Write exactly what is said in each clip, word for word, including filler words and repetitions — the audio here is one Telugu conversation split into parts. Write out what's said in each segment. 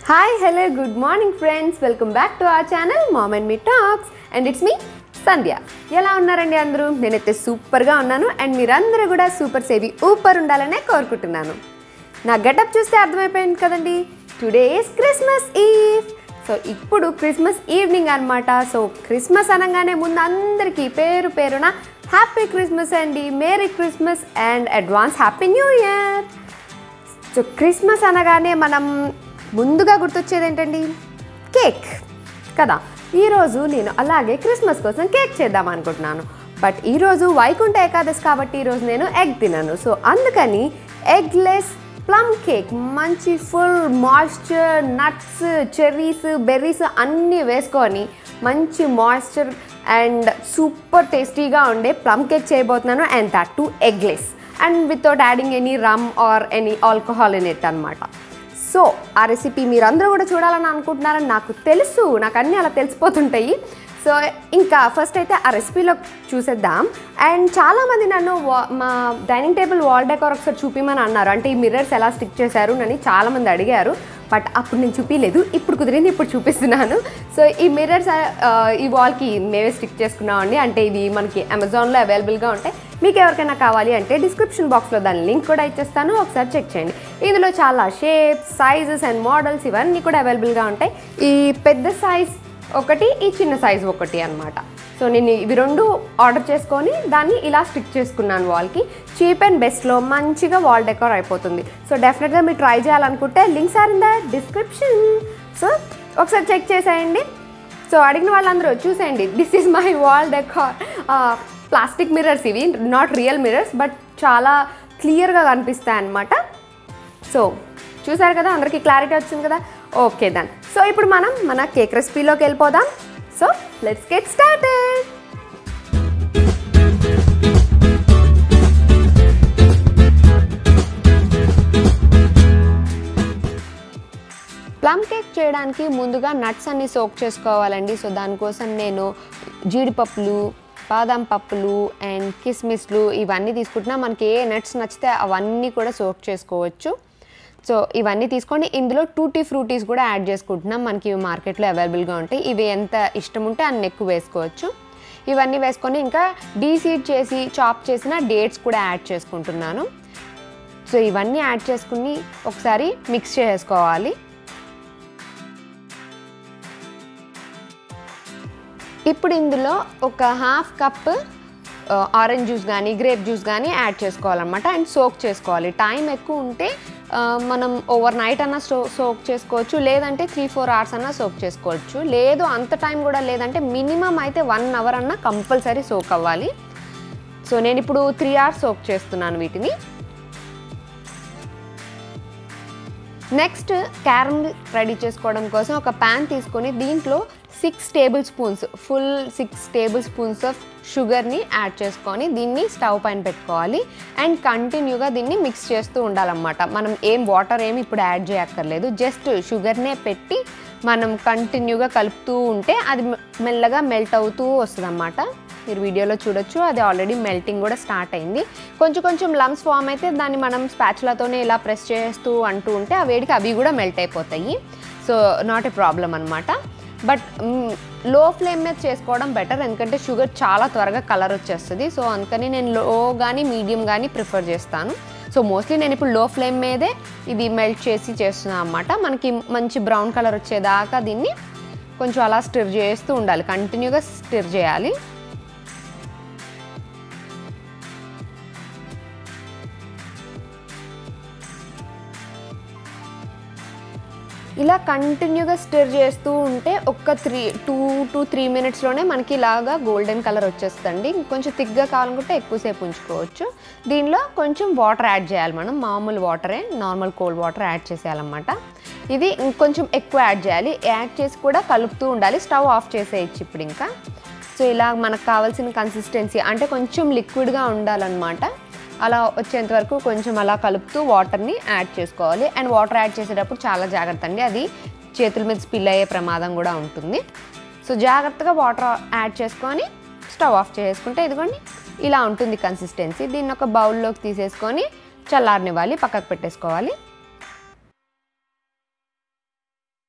Hi, hello, good morning friends. Welcome back to our channel Mom and Me Talks and it's me Sandhya. ఎలా ఉన్నారండి అందరూ? నేనైతే సూపర్ గా ఉన్నాను అండ్ మీరందరూ కూడా సూపర్ సేవి ఊపర్ ఉండాలనే కోరుకుంటున్నాను. నా గెటప్ చూస్తే అర్థమైపోయింది కదండి. Today is Christmas eve. So ఇప్పుడు క్రిస్మస్ ఈవినింగ్ అన్నమాట. సో క్రిస్మస్ అనగానే ముందు అందరికీ పేరు పేరున హ్యాపీ క్రిస్మస్ అండి, merry Christmas and advance happy new year. So Christmas అనగానే మనం ముందుగా గుర్తొచ్చేది ఏంటండి? కేక్ కదా. ఈరోజు నేను అలాగే క్రిస్మస్ కోసం కేక్ చేద్దాం అనుకుంటున్నాను. బట్ ఈరోజు వైకుంఠ ఏకాదశి కాబట్టి ఈరోజు నేను ఎగ్ తినను. సో అందుకని ఎగ్లెస్ ప్లమ్ కేక్, మంచి full moisture, nuts, cherries, berries అన్నీ వేసుకొని మంచి మాయిశ్చర్ అండ్ సూపర్ టేస్టీగా ఉండే ప్లమ్ కేక్ చేయబోతున్నాను. And that too eggless and without adding any rum or any alcohol in it అనమాట. సో ఆ రెసిపీ మీరందరూ కూడా చూడాలని అనుకుంటున్నారని నాకు తెలుసు, నాకు అన్నీ అలా తెలిసిపోతుంటాయి. సో ఇంకా ఫస్ట్ అయితే ఆ రెసిపీలో చూసేద్దాం. అండ్ చాలామంది నన్ను మా డైనింగ్ టేబుల్ వాల్ డెకోర్ ఒకసారి చూపిమని అన్నారు. అంటే ఈ మిర్రర్స్ ఎలా స్టిక్ చేశారు అని చాలామంది అడిగారు. బట్ అప్పుడు నేను చూపించలేదు, ఇప్పుడు కుదిరింది, ఇప్పుడు చూపిస్తున్నాను. సో ఈ మిర్రర్స్ ఈ వాల్కి మేమే స్టిక్ చేసుకున్నామండి. అంటే ఇది మనకి అమెజాన్లో అవైలబుల్గా ఉంటాయి. మీకు ఎవరికైనా కావాలి అంటే డిస్క్రిప్షన్ బాక్స్లో దాని లింక్ కూడా ఇచ్చేస్తాను, ఒకసారి చెక్ చేయండి. ఇందులో చాలా షేప్స్, సైజెస్ అండ్ మోడల్స్ ఇవన్నీ కూడా అవైలబుల్గా ఉంటాయి. ఈ పెద్ద సైజ్ ఒకటి, ఈ చిన్న సైజు ఒకటి అనమాట. సో నేను ఇవి రెండు ఆర్డర్ చేసుకొని దాన్ని ఇలా స్టిక్ చేసుకున్నాను వాల్కి. చీప్ అండ్ బెస్ట్లో మంచిగా వాల్ డెకోర్ అయిపోతుంది. సో డెఫినెట్గా మీరు ట్రై చేయాలనుకుంటే links are in the description. So ఒకసారి చెక్ చేసేయండి. సో అడిగిన వాళ్ళందరూ చూసేయండి. This is my wall decor. Plastic mirrors ఇవి, నాట్ రియల్ మిర్రర్స్, బట్ చాలా క్లియర్గా కనిపిస్తాయి అన్నమాట. సో చూసారు కదా, అందరికీ క్లారిటీ వచ్చింది కదా. Okay then. సో ఇప్పుడు మనం మన కేక్ రెసిపీలోకి వెళ్ళిపోదాం. So let's get started. Plum cake చేయడానికి ముందుగా నట్స్ అన్ని సోక్ చేసుకోవాలండి. సో దానికోసం నేను జీడిపప్పులు, బాదం పప్పులు అండ్ కిస్మిస్లు ఇవన్నీ తీసుకుంటున్నా. మనకి ఏ నట్స్ నచ్చితే అవన్నీ కూడా సోక్ చేసుకోవచ్చు. సో ఇవన్నీ తీసుకొని ఇందులో టూటీ ఫ్రూటీస్ కూడా యాడ్ చేసుకుంటున్నాం. మనకి ఇవి మార్కెట్లో అవైలబుల్గా ఉంటాయి. ఇవి ఎంత ఇష్టం ఉంటే అన్ని ఎక్కువ వేసుకోవచ్చు. ఇవన్నీ వేసుకొని ఇంకా డీసీడ్ చేసి చాప్ చేసిన డేట్స్ కూడా యాడ్ చేసుకుంటున్నాను. సో ఇవన్నీ యాడ్ చేసుకుని ఒకసారి మిక్స్ చేసుకోవాలి. ఇప్పుడు ఇందులో ఒక హాఫ్ కప్ ఆరెంజ్ జ్యూస్ కానీ గ్రేప్ జ్యూస్ కానీ యాడ్ చేసుకోవాలన్నమాట. అండ్ సోక్ చేసుకోవాలి. టైం ఎక్కువ ఉంటే మనం ఓవర్ నైట్ అన్నా సో సోక్ చేసుకోవచ్చు, లేదంటే త్రీ ఫోర్ అవర్స్ అన్నా సోక్ చేసుకోవచ్చు. లేదు అంత టైం కూడా లేదంటే మినిమం అయితే వన్ అవర్ అన్నా కంపల్సరీ సోక్ అవ్వాలి. సో నేను ఇప్పుడు త్రీ అవర్స్ సోక్ చేస్తున్నాను వీటిని. నెక్స్ట్ క్యారమిల్ రెడీ చేసుకోవడం కోసం ఒక ప్యాన్ తీసుకొని దీంట్లో six tablespoons full six tablespoons of షుగర్ని యాడ్ చేసుకొని దీన్ని స్టవ్ పైన పెట్టుకోవాలి. అండ్ కంటిన్యూగా దీన్ని మిక్స్ చేస్తూ ఉండాలన్నమాట. మనం ఏం వాటర్ ఏమి ఇప్పుడు యాడ్ చేయక్కర్లేదు, జస్ట్ షుగర్నే పెట్టి మనం కంటిన్యూగా కలుపుతూ ఉంటే అది మెల్లగా మెల్ట్ అవుతూ వస్తుంది అన్నమాట. మీరు వీడియోలో చూడొచ్చు, అది ఆల్రెడీ మెల్టింగ్ కూడా స్టార్ట్ అయింది. కొంచెం కొంచెం లమ్స్ ఫామ్ అయితే దాన్ని మనం స్పాచులాతోనే ఇలా ప్రెస్ చేస్తూ అంటూ ఉంటే ఆ వేడికి అవి కూడా మెల్ట్ అయిపోతాయి. సో నాట్ ఏ ప్రాబ్లం అనమాట. బట్ లో ఫ్లేమ్ మీద చేసుకోవడం బెటర్, ఎందుకంటే షుగర్ చాలా త్వరగా కలర్ వచ్చేస్తుంది. సో అందుకని నేను లో కానీ మీడియం కానీ ప్రిఫర్ చేస్తాను. సో మోస్ట్లీ నేను ఇప్పుడు లో ఫ్లేమ్ మీదే ఇది మెల్ట్ చేసి చేస్తున్నాను అన్నమాట. మనకి మంచి బ్రౌన్ కలర్ వచ్చేదాకా దీన్ని కొంచెం అలా స్టిర్ చేస్తూ ఉండాలి, కంటిన్యూగా స్టిర్ చేయాలి. ఇలా కంటిన్యూగా స్టిర్ చేస్తూ ఉంటే ఒక్క త్రీ టూ టు త్రీ మినిట్స్లోనే మనకి ఇలాగా గోల్డెన్ కలర్ వచ్చేస్తుంది. కొంచెం థిక్గా కావాలనుకుంటే ఎక్కువసేపు ఉంచుకోవచ్చు. దీనిలో కొంచెం వాటర్ యాడ్ చేయాలి మనం, మామూలు వాటరే, నార్మల్ కోల్డ్ వాటర్ యాడ్ చేసేయాలన్నమాట. ఇది ఇంకొంచెం ఎక్కువ యాడ్ చేయాలి. యాడ్ చేసి కూడా కలుపుతూ ఉండాలి. స్టవ్ ఆఫ్ చేసేయచ్చు ఇప్పుడు ఇంకా. సో ఇలా మనకు కావాల్సిన కన్సిస్టెన్సీ అంటే కొంచెం లిక్విడ్గా ఉండాలన్నమాట. అలా వచ్చేంత వరకు కొంచెం అలా కలుపుతూ వాటర్ని యాడ్ చేసుకోవాలి. అండ్ వాటర్ యాడ్ చేసేటప్పుడు చాలా జాగ్రత్త అండి, అది చేతుల మీద స్పిల్ అయ్యే ప్రమాదం కూడా ఉంటుంది. సో జాగ్రత్తగా వాటర్ యాడ్ చేసుకొని స్టవ్ ఆఫ్ చేసుకుంటే ఇదిగోండి ఇలా ఉంటుంది కన్సిస్టెన్సీ. దీన్ని ఒక బౌల్లోకి తీసేసుకొని చల్లారనివ్వాలి, పక్కకు పెట్టేసుకోవాలి.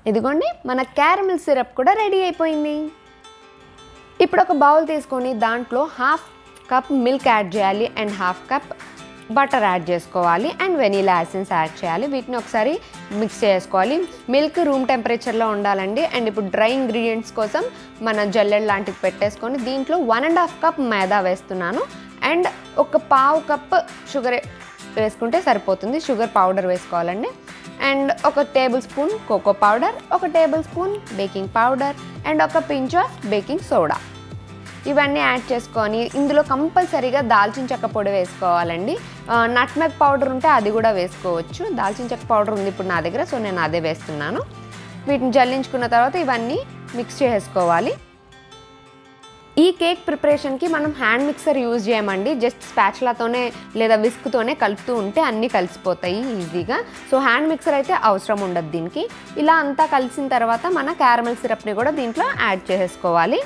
ఇదిగోండి మన క్యారమిల్ సిరప్ కూడా రెడీ అయిపోయింది. ఇప్పుడు ఒక బౌల్ తీసుకొని దాంట్లో హాఫ్ కప్ మిల్క్ యాడ్ చేయాలి and half cup butter add చేసుకోవాలి అండ్ వెనీలా ఎసెన్స్ యాడ్ చేయాలి. వీటిని ఒకసారి మిక్స్ చేసుకోవాలి. మిల్క్ రూమ్ టెంపరేచర్లో ఉండాలండి. అండ్ ఇప్పుడు డ్రై ఇంగ్రీడియంట్స్ కోసం మన జల్లెడ్ లాంటివి పెట్టేసుకొని దీంట్లో one and half cup maida వేస్తున్నాను అండ్ ఒక పావు కప్ షుగర్ వేసుకుంటే సరిపోతుంది. షుగర్ పౌడర్ వేసుకోవాలండి. అండ్ ఒక టేబుల్ స్పూన్ కోకో పౌడర్, ఒక tablespoon baking powder and ఒక పించ్ ఆఫ్ బేకింగ్ సోడా ఇవన్నీ యాడ్ చేసుకొని ఇందులో కంపల్సరీగా దాల్చిన చెక్క పొడి వేసుకోవాలండి. నట్మెగ్ పౌడర్ ఉంటే అది కూడా వేసుకోవచ్చు. దాల్చిన చెక్క పౌడర్ ఉంది ఇప్పుడు నా దగ్గర, సో నేను అదే వేస్తున్నాను. వీటిని జల్లించుకున్న తర్వాత ఇవన్నీ మిక్స్ చేసుకోవాలి. ఈ కేక్ ప్రిపరేషన్కి మనం హ్యాండ్ మిక్సర్ యూజ్ చేయమండి. జస్ట్ స్పాచులాతోనే లేదా విస్క్తోనే కలుపుతూ ఉంటే అన్నీ కలిసిపోతాయి ఈజీగా. సో హ్యాండ్ మిక్సర్ అయితే అవసరం ఉండదు దీనికి. ఇలా అంతా కలిసిన తర్వాత మన క్యారమెల్ సిరప్ని కూడా దీంట్లో యాడ్ చేసుకోవాలి.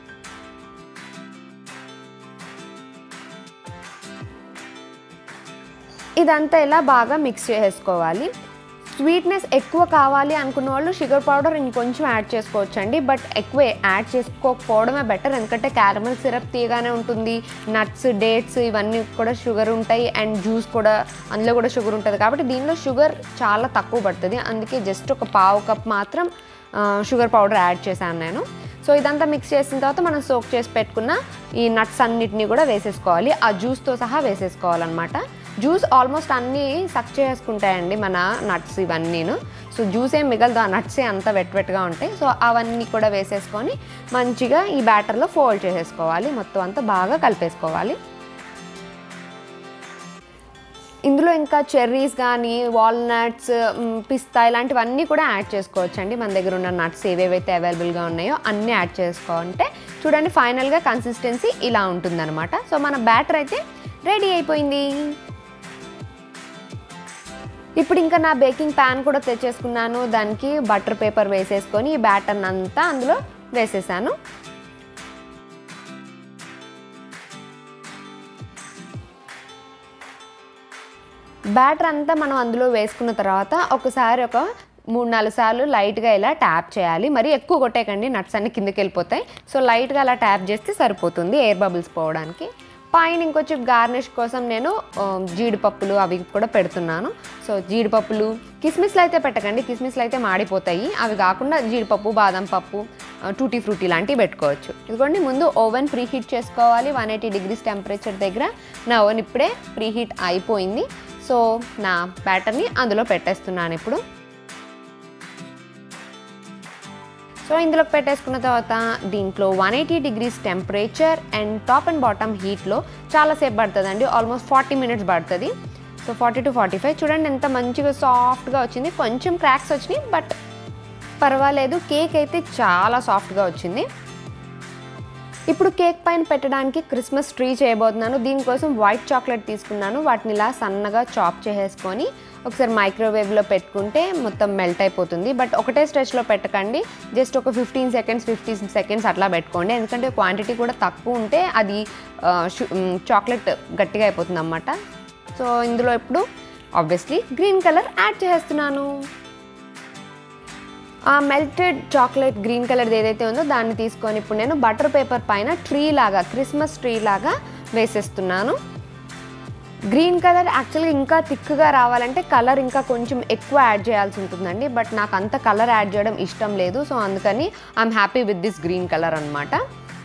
ఇదంతా ఇలా బాగా మిక్స్ చేసుకోవాలి. స్వీట్నెస్ ఎక్కువ కావాలి అనుకున్న వాళ్ళు షుగర్ పౌడర్ ఇంకొంచెం యాడ్ చేసుకోవచ్చండి. బట్ ఎక్కువ యాడ్ చేసుకోకపోవడమే బెటర్. ఎందుకంటే క్యారమెల్ సిరప్ తీయగానే ఉంటుంది. నట్స్, డేట్స్ ఇవన్నీ కూడా షుగర్ ఉంటాయి అండ్ జ్యూస్ కూడా అందులో కూడా షుగర్ ఉంటుంది. కాబట్టి దీనిలో షుగర్ చాలా తక్కువ పడుతుంది. అందుకే జస్ట్ ఒక పావు కప్ మాత్రం షుగర్ పౌడర్ యాడ్ చేశాను నేను. సో ఇదంతా మిక్స్ చేసిన తర్వాత మనం సోక్ చేసి పెట్టుకున్న ఈ నట్స్ అన్నిటినీ కూడా వేసేసుకోవాలి. ఆ జ్యూస్తో సహా వేసేసుకోవాలన్నమాట. జ్యూస్ ఆల్మోస్ట్ అన్నీ సక్ చేసుకుంటాయండి మన నట్స్ ఇవన్నీను. సో జ్యూస్ ఏం మిగలదు, ఆ నట్సే అంతా వెట్ వెట్గా ఉంటాయి. సో అవన్నీ కూడా వేసేసుకొని మంచిగా ఈ బ్యాటర్లో ఫోల్డ్ చేసేసుకోవాలి. మొత్తం అంతా బాగా కలిపేసుకోవాలి. ఇందులో ఇంకా చెర్రీస్ కానీ వాల్నట్స్, పిస్తా ఇలాంటివన్నీ కూడా యాడ్ చేసుకోవచ్చు అండి. మన దగ్గర ఉన్న నట్స్ ఏవేవైతే అవైలబుల్గా ఉన్నాయో అన్నీ యాడ్ చేసుకోవాలంటే చూడండి ఫైనల్గా కన్సిస్టెన్సీ ఇలా ఉంటుందన్నమాట. సో మన బ్యాటర్ అయితే రెడీ అయిపోయింది. ఇప్పుడు ఇంకా నా బేకింగ్ ప్యాన్ కూడా తెచ్చేసుకున్నాను. దానికి బటర్ పేపర్ వేసేసుకొని ఈ బ్యాటర్ అంతా అందులో వేసేసాను. బ్యాటర్ అంతా మనం అందులో వేసుకున్న తర్వాత ఒకసారి ఒక మూడు నాలుగు సార్లు లైట్గా ఇలా ట్యాప్ చేయాలి. మరి ఎక్కువ కొట్టేయకండి, నట్స్ అన్ని కిందకి వెళ్ళిపోతాయి. సో లైట్గా అలా ట్యాప్ చేస్తే సరిపోతుంది ఎయిర్ బబుల్స్ పోవడానికి. పైన ఇంకొంచెం గార్నిష్ కోసం నేను జీడిపప్పులు అవి కూడా పెడుతున్నాను. సో జీడిపప్పులు, కిస్మిస్లు అయితే పెట్టకండి, కిస్మిస్లు అయితే మాడిపోతాయి. అవి కాకుండా జీడిపప్పు, బాదం పప్పు, టూటీ ఫ్రూటీ లాంటివి పెట్టుకోవచ్చు. ఇదిగోండి ముందు ఓవెన్ ప్రీ హీట్ చేసుకోవాలి వన్ ఎయిటీ డిగ్రీస్ టెంపరేచర్ దగ్గర. నా ఓవెన్ ఇప్పుడే ప్రీ హీట్ అయిపోయింది. సో నా బ్యాటర్ని అందులో పెట్టేస్తున్నాను ఇప్పుడు. సో ఇందులోకి పెట్టేసుకున్న తర్వాత దీంట్లో one eighty degrees temperature and top and bottom హీట్లో చాలాసేపు పడుతుందండి. ఆల్మోస్ట్ ఫార్టీ మినిట్స్ పడుతుంది. So forty to forty five చూడండి ఎంత మంచిగా సాఫ్ట్గా వచ్చింది. కొంచెం క్రాక్స్ వచ్చినాయి బట్ పర్వాలేదు. కేక్ అయితే చాలా సాఫ్ట్గా వచ్చింది. ఇప్పుడు కేక్ పైన పెట్టడానికి క్రిస్మస్ ట్రీ చేయబోతున్నాను. దీనికోసం వైట్ చాక్లెట్ తీసుకున్నాను. వాటిని ఇలా సన్నగా చాప్ చేసేసుకొని ఒకసారి మైక్రోవేవ్లో పెట్టుకుంటే మొత్తం మెల్ట్ అయిపోతుంది. బట్ ఒకటే స్ట్రెచ్లో పెట్టకండి, జస్ట్ ఒక ఫిఫ్టీన్ సెకండ్స్ ఫిఫ్టీన్ సెకండ్స్ అట్లా పెట్టుకోండి. ఎందుకంటే క్వాంటిటీ కూడా తక్కువ ఉంటే అది చాక్లెట్ గట్టిగా అయిపోతుంది అన్నమాట. సో ఇందులో ఇప్పుడు ఆబ్వియస్లీ గ్రీన్ కలర్ యాడ్ చేస్తున్నాను. ఆ మెల్టెడ్ చాక్లెట్ గ్రీన్ కలర్ది ఏదైతే ఉందో దాన్ని తీసుకొని ఇప్పుడు నేను బటర్ పేపర్ పైన ట్రీ లాగా, క్రిస్మస్ ట్రీ లాగా వేసేస్తున్నాను. గ్రీన్ కలర్ యాక్చువల్గా ఇంకా థిక్గా రావాలంటే కలర్ ఇంకా కొంచెం ఎక్కువ యాడ్ చేయాల్సి ఉంటుందండి. బట్ నాకు అంత కలర్ యాడ్ చేయడం ఇష్టం లేదు. సో అందుకని I'm happy with this green colour అనమాట.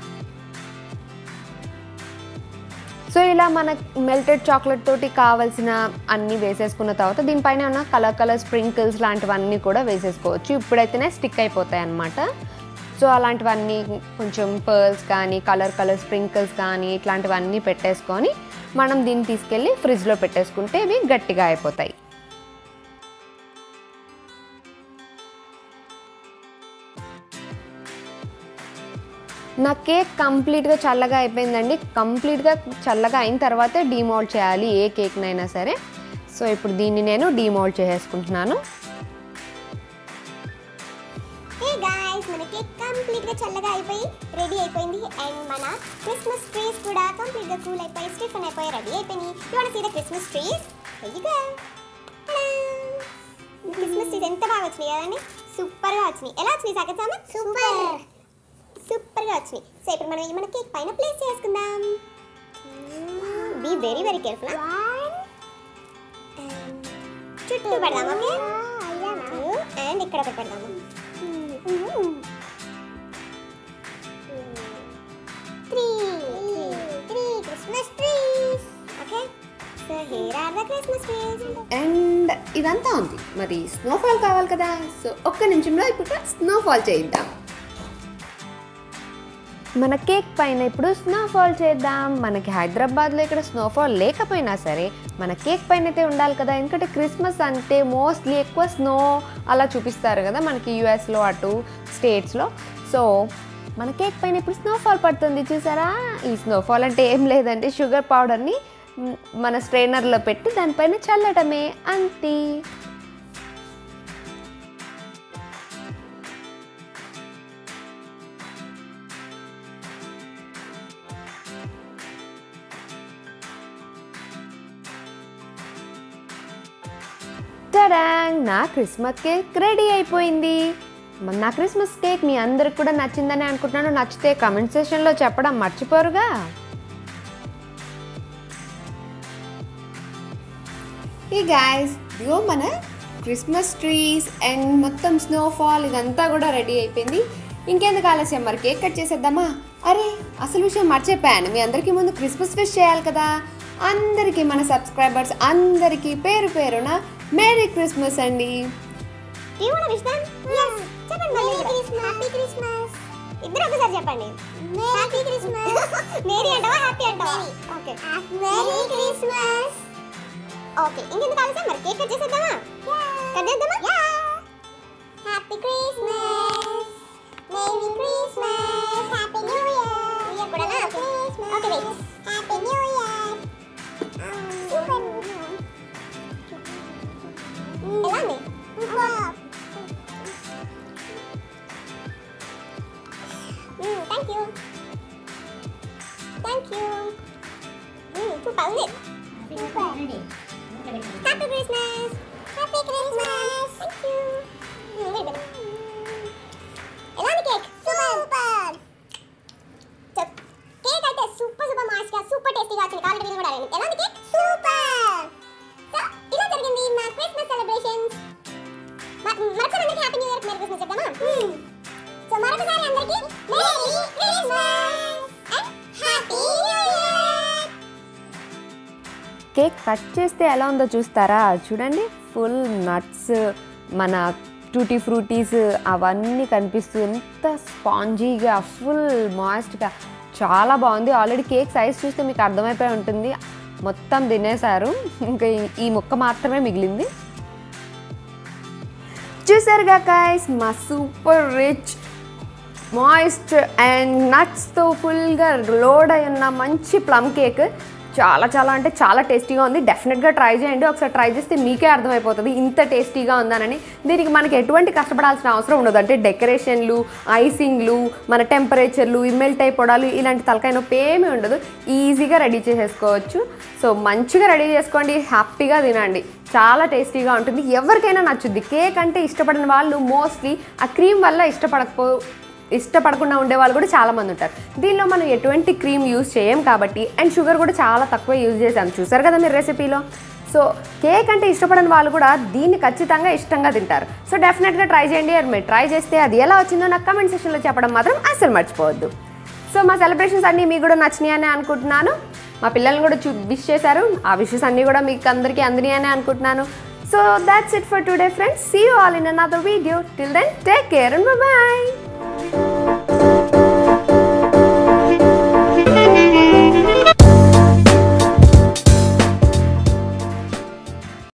సో ఇలా మన మెల్టెడ్ చాక్లెట్ తోటి కావాల్సిన అన్నీ వేసేసుకున్న తర్వాత దీనిపైన ఉన్న కలర్ కలర్ స్ప్రింకిల్స్ లాంటివన్నీ కూడా వేసేసుకోవచ్చు. ఇప్పుడైతేనే స్టిక్ అయిపోతాయి అన్నమాట. సో అలాంటివన్నీ కొంచెం పర్ల్స్ కానీ కలర్ కలర్ స్ప్రింకిల్స్ కానీ ఇట్లాంటివన్నీ పెట్టేసుకొని మనం దీన్ని తీసుకెళ్ళి ఫ్రిడ్జ్లో పెట్టేసుకుంటే ఇవి గట్టిగా అయిపోతాయి. నా కేక్ కంప్లీట్గా చల్లగా అయిపోయిందండి. కంప్లీట్గా చల్లగా అయిన తర్వాతే డీమోల్డ్ చేయాలి ఏ కేక్నైనా సరే. సో ఇప్పుడు దీన్ని నేను డీమోల్డ్ చేసేసుకుంటున్నాను. హే గైస్, మన కేక్ కంప్లీట్గా చల్లగా అయిపోయి రెడీ అయిపోయింది. అండ్ మన క్రిస్మస్ ట్రీస్ కూడా కంప్లీట్గా కూల్ అయిపోయి స్టిఫెన్ అయిపోయి రెడీ అయిపోయినాయి. You want see the Christmas trees? Christmas trees ఎంత బాగా వచ్చినాయి కదండి. సూపర్గా వచ్చినాయి. ఎలా వచ్చినాయి సాకేత్ సామా? సూపర్ సూపర్గా వచ్చినాయి. సో ఇప్పుడు మనం మన కేక్ పైన ప్లేస్ చేసుకుందాం. Be very very careful. చుట్టూ పెడదాం. ఓకే అండ్ ఇక్కడ ఒకటి పెడదాము. Three three Christmas trees. Okay so here are the Christmas trees. And ఇదంతా ఉంది, మరి స్నోఫాల్ కావాలి కదా. సో ఒక్క నిమిషంలో ఇప్పుడు స్నోఫాల్ చేద్దాం. మన కేక్ పైన ఇప్పుడు స్నోఫాల్ చేద్దాం. మనకి హైదరాబాద్లో ఇక్కడ స్నోఫాల్ లేకపోయినా సరే మన కేక్ పైన అయితే ఉండాలి కదా, ఎందుకంటే క్రిస్మస్ అంటే మోస్ట్లీ ఎక్కువ స్నో అలా చూపిస్తారు కదా మనకి యూఎస్లో అటు స్టేట్స్లో. సో మన కేక్ పైన ఇప్పుడు స్నోఫాల్ పడుతుంది చూసారా. ఈ స్నోఫాల్ అంటే ఏం లేదంటే షుగర్ పౌడర్ని మన స్ట్రైనర్లో పెట్టి దానిపైన చల్లటమే, అంతే. టడాంగ్, నా క్రిస్మస్ కేక్ రెడీ అయిపోయింది. నా క్రిస్మస్ కేక్ మీ అందరికి కూడా నచ్చిందని అనుకుంటున్నాను. నచ్చితే కామెంట్ సెక్షన్లో చెప్పడం మర్చిపోరుగా. ఈ గాయ్స్, ఇదిగో మన క్రిస్మస్ ట్రీస్ అండ్ మొత్తం స్నోఫాల్ ఇదంతా కూడా రెడీ అయిపోయింది. ఇంకెందుకు ఆలస్యం, మరి కేక్ కట్ చేసేద్దామా? అరే అసలు విషయం మర్చిపోయాను, మీ అందరికీ ముందు క్రిస్మస్ విష్ చేయాలి కదా. అందరికీ, మన సబ్స్క్రైబర్స్ అందరికీ పేరు పేరున మేరీ క్రిస్మస్ అండి. You want to wish them? Yes. చెప్పండి మళ్ళీ. Happy Christmas. ఇద్దరు ఒకసారి చెప్పండి. Happy Christmas. మేరీ అంటావా హ్యాపీ అంటావా? Okay merry Christmas. ఓకే ఇంకెందుకు ఆలస్యం, మరి కేక్ కట్ చేసేద్దామా? కట్ చేద్దామా? Yeah. Happy Christmas. Merry Christmas. Happy new year. Year కూడా నా Christmas. Okay wait. Happy new year. Super. ఎలా ఉంది? Thank you. Thank you. Hmm, super, isn't it? Super. Happy Christmas. Happy Christmas. Thank you. Hmm, wait a minute. ఎలా ఉంది కేక్? సూపర్. సో కేక్ అయితే సూపర్ సూపర్ మాస్గా సూపర్ టేస్టీగా వచ్చింది. కావాలి వీడియో కూడా ఎలా ఉంది కేక్? సూపర్. సో ఇలా జరిగింది మా క్రిస్మస్ సెలబ్రేషన్స్. మరొకసారి అందరికీ happy new year, merry Christmas చెప్దామా? సో మరొకసారి అందరికీ merry Christmas and happy new year. Cake cut చేస్తే ఎలా ఉందో చూస్తారా? చూడండి, ఫుల్ నట్స్, మన టూటీ ఫ్రూటీస్ అవన్నీ కనిపిస్తూ ఎంత స్పాంజీగా ఫుల్ మాయిస్ట్గా చాలా బాగుంది. ఆల్రెడీ కేక్ సైజ్ చూస్తే మీకు అర్థమైపోయి ఉంటుంది, మొత్తం తినేశారు, ఇంకా ఈ ముక్క మాత్రమే మిగిలింది. చూసారుగా గైస్, మా సూపర్ రిచ్ మాయిస్ట్ అండ్ నట్స్తో ఫుల్గా లోడ్ అయి ఉన్న మంచి ప్లమ్ కేక్. చాలా చాలా అంటే చాలా టేస్టీగా ఉంది. డెఫినెట్గా ట్రై చేయండి. ఒకసారి ట్రై చేస్తే మీకే అర్థమైపోతుంది ఇంత టేస్టీగా ఉందనని. దీనికి మనకి ఎటువంటి కష్టపడాల్సిన అవసరం ఉండదు. అంటే డెకరేషన్లు, ఐసింగ్లు, మన టెంపరేచర్లు, మెల్ట్ అయిపోవడాలు ఇలాంటి తలకాయ నొప్పి ఏమీ ఉండదు. ఈజీగా రెడీ చేసేసుకోవచ్చు. సో మంచిగా రెడీ చేసుకోండి, హ్యాపీగా తినండి, చాలా టేస్టీగా ఉంటుంది. ఎవరికైనా నచ్చుద్ది. కేక్ అంటే ఇష్టపడిన వాళ్ళు మోస్ట్లీ ఆ క్రీమ్ వల్ల ఇష్టపడకపో ఇష్టపడకుండా ఉండేవాళ్ళు కూడా చాలామంది ఉంటారు. దీనిలో మనం ఎటువంటి క్రీమ్ యూజ్ చేయం కాబట్టి, అండ్ షుగర్ కూడా చాలా తక్కువ యూజ్ చేసాం. చూసారు కదా మీరు రెసిపీలో. సో కేక్ అంటే ఇష్టపడని వాళ్ళు కూడా దీన్ని ఖచ్చితంగా ఇష్టంగా తింటారు. సో డెఫినెట్గా ట్రై చేయండి. మీరు ట్రై చేస్తే అది ఎలా వచ్చిందో నాకు కమెంట్ సెక్షన్లో చెప్పడం మాత్రం అస్సలు మర్చిపోవద్దు. సో మా సెలబ్రేషన్స్ అన్నీ మీకు కూడా నచ్చినాయని అనుకుంటున్నాను. మా పిల్లల్ని కూడా చూ విష్ చేశారు. ఆ విషెస్ అన్నీ కూడా మీకు అందరికీ అందినాయని అనుకుంటున్నాను. So that's it for today, friends. See you all in another video. Till then, take care and bye-bye.